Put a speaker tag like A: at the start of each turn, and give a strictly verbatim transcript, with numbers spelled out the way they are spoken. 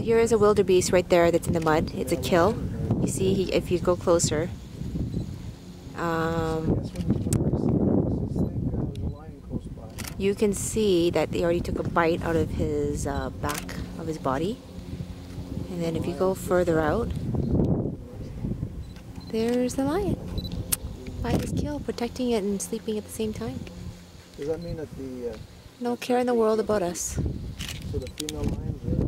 A: Here is a wildebeest right there that's in the mud. It's a kill. You see, he, if you go closer, um, you can see that they already took a bite out of his uh, back of his body. And then if you go further out, there's the lion by his kill, protecting it and sleeping at the same time.
B: Does that mean that the... Uh,
A: no care in the world about us.
B: So the female lions are...